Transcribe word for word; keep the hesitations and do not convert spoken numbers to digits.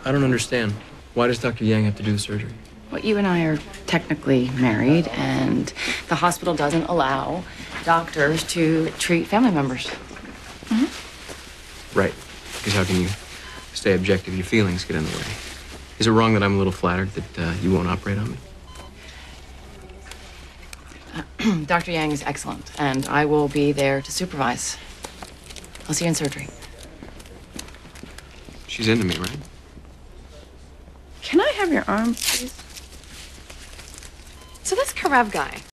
I don't understand. Why does Doctor Yang have to do the surgery? Well, you and I are technically married, and the hospital doesn't allow doctors to treat family members. Mm-hmm. Right. Because how can you stay objective? Your feelings get in the way. Is it wrong that I'm a little flattered that uh, you won't operate on me? Uh, Doctor Yang is excellent, and I will be there to supervise. I'll see you in surgery. She's into me, right? Can I have your arm, please? So this Karev guy,